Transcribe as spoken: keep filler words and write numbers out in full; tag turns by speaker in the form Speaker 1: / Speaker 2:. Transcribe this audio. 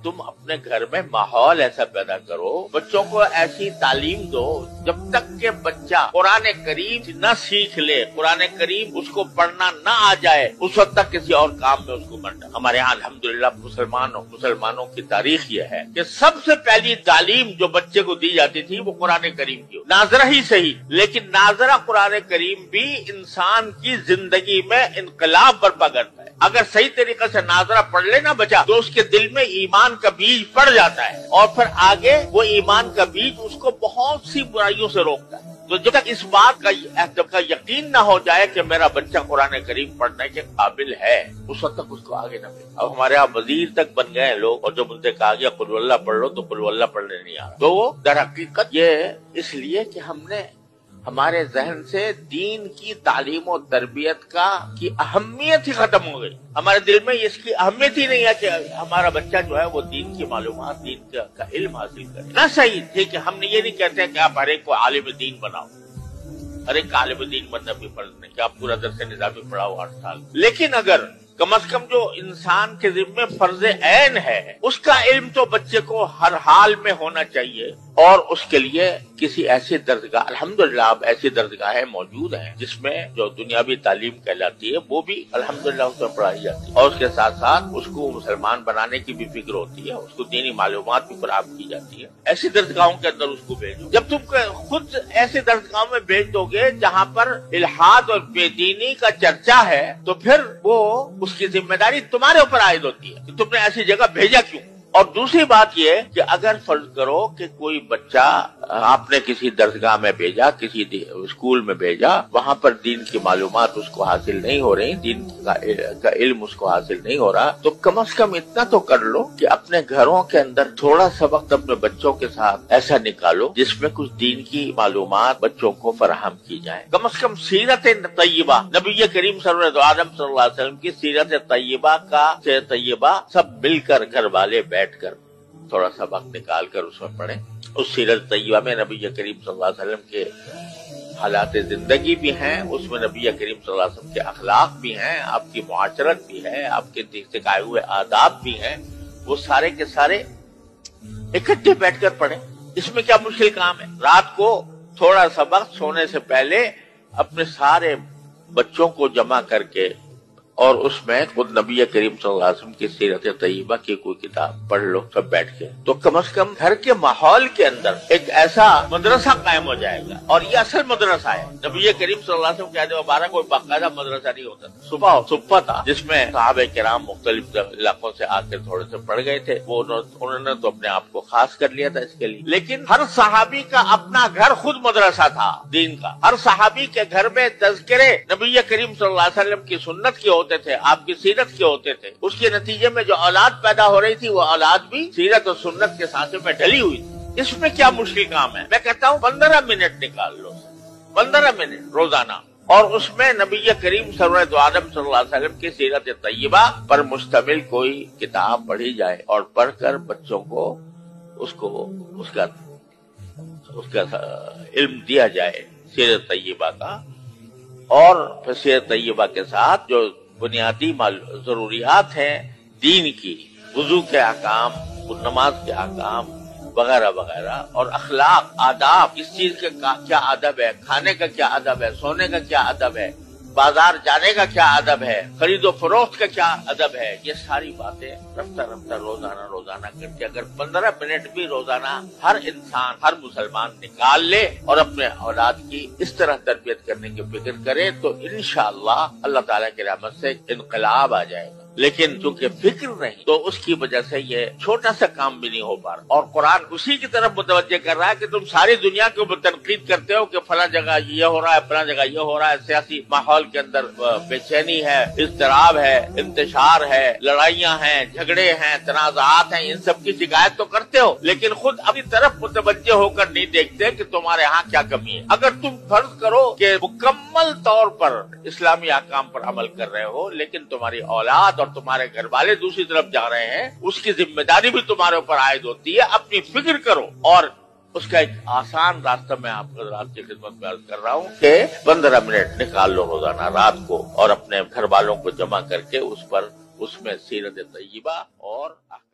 Speaker 1: تم اپنے گھر میں ماحول ایسا پیدا کرو، بچوں کو ایسی تعلیم دو جب تک کہ بچہ قرآن کریم نہ سیکھ لے، قرآن کریم اس کو پڑھنا نہ آ جائے، اس وقت تک کسی اور کام میں اس کو مرنا۔ ہمارے یہاں الحمدللہ مسلمانوں مسلمانوں کی تاریخ یہ ہے کہ سب سے پہلی تعلیم جو بچے کو دی جاتی تھی وہ قرآن کریم کی، ناظرہ ہی صحیح لیکن ناظرہ قرآن کریم بھی انسان کی زندگی میں انقلاب برپا کرتا ہے۔ اگر صحیح طریقے سے ناظرہ پڑھ لینا بچہ تو اس کے دل میں ایمان کا بیج پڑ جاتا ہے، اور پھر آگے وہ ایمان کا بیج اس کو بہت سی برائیوں سے روکتا ہے۔ تو جب تک اس بات کا کا یقین نہ ہو جائے کہ میرا بچہ قرآن کریم پڑھنے کے قابل ہے، اس وقت تک اس کو آگے نہ بھیجو۔ اب ہمارے یہاں وزیر تک بن گئے ہیں لوگ، اور جب ان سے کہا گیا قل اللہ پڑھ لو تو قل اللہ پڑھنے نہیں آ رہا۔ تو وہ در حقیقت یہ اس لیے کہ ہم نے ہمارے ذہن سے دین کی تعلیم و تربیت کا کی اہمیت ہی ختم ہو گئی۔ ہمارے دل میں اس کی اہمیت ہی نہیں ہے کہ ہمارا بچہ جو ہے وہ دین کی معلومات، دین کا علم حاصل کرے۔ نہ صحیح ٹھیک ہے، ہم نے یہ نہیں کہتے کہ آپ ہر ایک کو عالم دین بناؤ، ہر ایک عالم دین بننا بھی فرض نہیں کہ آپ پورا درس نظامی پڑھاؤ آٹھ سال، لیکن اگر کم از کم جو انسان کے ذمہ فرض عین ہے اس کا علم تو بچے کو ہر حال میں ہونا چاہیے، اور اس کے لیے کسی ایسی درسگاہ، الحمدللہ اب ایسی درسگاہیں موجود ہیں جس میں جو دنیاوی تعلیم کہلاتی ہے وہ بھی الحمدللہ اس میں پڑھائی جاتی ہے، اور اس کے ساتھ ساتھ اس کو مسلمان بنانے کی بھی فکر ہوتی ہے، اس کو دینی معلومات بھی فراہم کی جاتی ہے۔ ایسی درسگاہوں کے اندر اس کو بھیجو۔ جب تم خود ایسی درسگاہوں میں بھیج دو گے جہاں پر الحاد اور بے دینی کا چرچا ہے تو پھر وہ اس کی ذمہ داری تمہارے اوپر عائد ہوتی ہے کہ تم نے ایسی جگہ بھیجا کیوں۔ اور دوسری بات یہ کہ اگر فرض کرو کہ کوئی بچہ آپ نے کسی درسگاہ میں بھیجا، کسی اسکول میں بھیجا، وہاں پر دین کی معلومات اس کو حاصل نہیں ہو رہی، دین کا علم اس کو حاصل نہیں ہو رہا، تو کم از کم اتنا تو کر لو کہ اپنے گھروں کے اندر تھوڑا سا وقت اپنے بچوں کے ساتھ ایسا نکالو جس میں کچھ دین کی معلومات بچوں کو فراہم کی جائے۔ کم از کم سیرت طیبہ، نبی کریم سرور عالم صلی اللہ علیہ وسلم کی سیرت طیبہ کا سے طیبہ سب مل کر گھر والے بیٹھ کر تھوڑا سا وقت نکال کر اس میں پڑھیں۔ اس سیرت طیبہ میں نبی کریم صلی اللہ علیہ وسلم کے حالات زندگی بھی ہیں، اس میں نبی کریم صلی اللہ علیہ وسلم کے اخلاق بھی ہیں، آپ کی معاشرت بھی ہے، آپ کے سکھائے ہوئے آداب بھی ہیں، وہ سارے کے سارے اکٹھے بیٹھ کر پڑھیں۔ اس میں کیا مشکل کام ہے؟ رات کو تھوڑا سا وقت سونے سے پہلے اپنے سارے بچوں کو جمع کر کے اور اس میں خود نبی کریم صلی اللہ علیہ وسلم کی سیرت طیبہ کی کوئی کتاب پڑھ لو سب بیٹھ کے، تو کم از کم گھر کے ماحول کے اندر ایک ایسا مدرسہ قائم ہو جائے گا، اور یہ اصل مدرسہ ہے۔ نبی کریم صلی اللہ علیہ وسلم کے عہد مبارک کوئی باقاعدہ مدرسہ نہیں ہوتا تھا، صبح صبح تھا جس میں صحابہ کرام مختلف علاقوں سے آ کے تھوڑے سے پڑھ گئے تھے، وہ انہوں نے تو اپنے آپ کو خاص کر لیا تھا اس کے لیے، لیکن ہر صحابی کا اپنا گھر خود مدرسہ تھا دین کا۔ ہر صحابی کے گھر میں تذکرے نبی کریم صلی اللہ علیہ وسلم کی سنت کی ہوتے تھے، آپ کی سیرت کے ہوتے تھے، اس کے نتیجے میں جو اولاد پیدا ہو رہی تھی وہ اولاد بھی سیرت اور سنت کے سانچے میں ڈلی ہوئی تھی۔ اس میں کیا مشکل کام ہے؟ میں کہتا ہوں پندرہ منٹ نکال لو، پندرہ منٹ روزانہ، اور اس میں نبی کریم سرور عالم صلی اللہ علیہ وسلم کی سیرت طیبہ پر مشتمل کوئی کتاب پڑھی جائے، اور پڑھ کر بچوں کو اس کو اس کا اس کا علم دیا جائے سیرت طیبہ کا، اور پھر سیرت طیبہ کے ساتھ جو بنیادی ضروریات ہیں دین کی، وضو کے احکام، نماز کے احکام وغیرہ وغیرہ، اور اخلاق، آداب، کس چیز کا کیا ادب ہے، کھانے کا کیا ادب ہے، سونے کا کیا ادب ہے، بازار جانے کا کیا ادب ہے، خرید و فروخت کا کیا ادب ہے، یہ ساری باتیں رفتہ رفتہ روزانہ روزانہ کر کے اگر پندرہ منٹ بھی روزانہ ہر انسان، ہر مسلمان نکال لے اور اپنے اولاد کی اس طرح تربیت کرنے کی فکر کرے تو انشاءاللہ اللہ تعالیٰ کی رحمت سے انقلاب آ جائے گا۔ لیکن چونکہ فکر نہیں تو اس کی وجہ سے یہ چھوٹا سا کام بھی نہیں ہو پا رہا، اور قرآن اسی کی طرف متوجہ کر رہا ہے کہ تم ساری دنیا کے اوپر تنقید کرتے ہو کہ فلاں جگہ یہ ہو رہا ہے، فلاں جگہ یہ ہو رہا ہے، سیاسی ماحول کے اندر بے چینی ہے، اضطراب ہے، انتشار ہے، لڑائیاں ہیں، جھگڑے ہیں، تنازعات ہیں، ان سب کی شکایت تو کرتے ہو، لیکن خود اپنی طرف متوجہ ہو کر نہیں دیکھتے کہ تمہارے ہاں کیا کمی ہے۔ اگر تم فرض کرو کہ مکمل طور پر اسلامی احکام پر عمل کر رہے ہو لیکن تمہاری اولاد اور تمہارے گھر والے دوسری طرف جا رہے ہیں، اس کی ذمہ داری بھی تمہارے اوپر عائد ہوتی ہے۔ اپنی فکر کرو، اور اس کا ایک آسان راستہ میں آپ کو رات کی خدمت میں عرض کر رہا ہوں کہ پندرہ منٹ نکال لو روزانہ رات کو، اور اپنے گھر والوں کو جمع کر کے اس پر اس میں سیرت طیبہ اور